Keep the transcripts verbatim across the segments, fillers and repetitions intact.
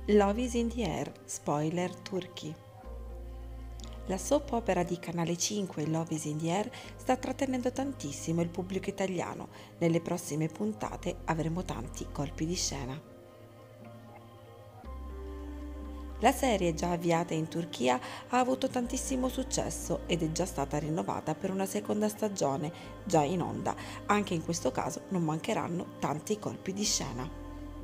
Love is in the air, spoiler turchi. La soap opera di Canale cinque Love is in the air sta trattenendo tantissimo il pubblico italiano. Nelle prossime puntate avremo tanti colpi di scena. La serie, già avviata in Turchia, ha avuto tantissimo successo ed è già stata rinnovata per una seconda stagione, già in onda. Anche in questo caso non mancheranno tanti colpi di scena.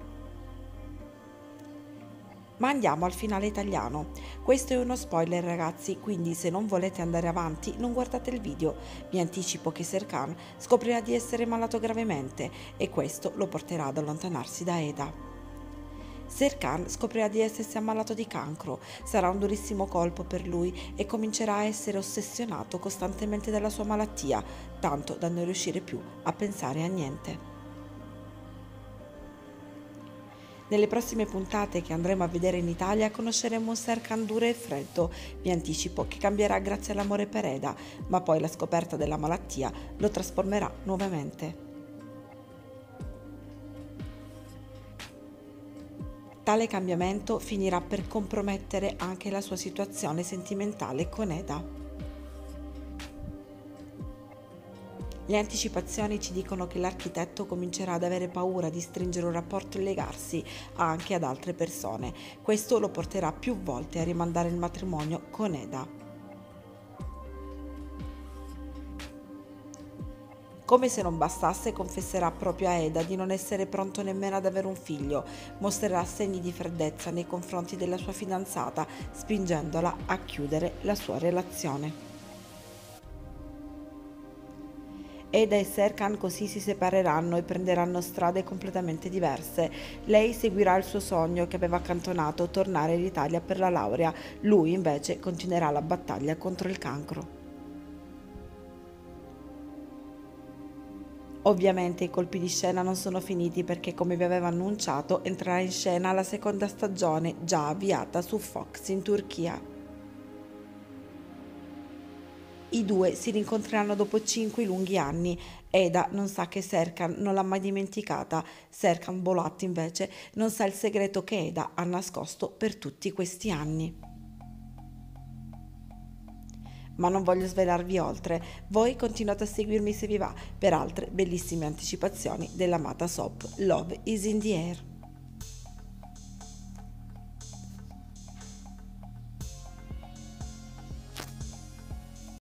Ma andiamo al finale italiano. Questo è uno spoiler, ragazzi, quindi se non volete andare avanti non guardate il video. Vi anticipo che Serkan scoprirà di essere malato gravemente e questo lo porterà ad allontanarsi da Eda. Serkan scoprirà di essersi ammalato di cancro, sarà un durissimo colpo per lui e comincerà a essere ossessionato costantemente dalla sua malattia, tanto da non riuscire più a pensare a niente. Nelle prossime puntate che andremo a vedere in Italia conosceremo un Serkan duro e freddo. Vi anticipo che cambierà grazie all'amore per Eda, ma poi la scoperta della malattia lo trasformerà nuovamente. Tale cambiamento finirà per compromettere anche la sua situazione sentimentale con Eda. Le anticipazioni ci dicono che l'architetto comincerà ad avere paura di stringere un rapporto e legarsi anche ad altre persone. Questo lo porterà più volte a rimandare il matrimonio con Eda. Come se non bastasse, confesserà proprio a Eda di non essere pronto nemmeno ad avere un figlio, mostrerà segni di freddezza nei confronti della sua fidanzata, spingendola a chiudere la sua relazione. Eda e Serkan così si separeranno e prenderanno strade completamente diverse. Lei seguirà il suo sogno che aveva accantonato, tornare in Italia per la laurea. Lui invece continuerà la battaglia contro il cancro. Ovviamente i colpi di scena non sono finiti perché, come vi avevo annunciato, entrerà in scena la seconda stagione già avviata su Fox in Turchia. I due si rincontreranno dopo cinque lunghi anni. Eda non sa che Serkan non l'ha mai dimenticata. Serkan Bolat invece non sa il segreto che Eda ha nascosto per tutti questi anni. Ma non voglio svelarvi oltre. Voi continuate a seguirmi se vi va per altre bellissime anticipazioni dell'amata soap Love is in the air.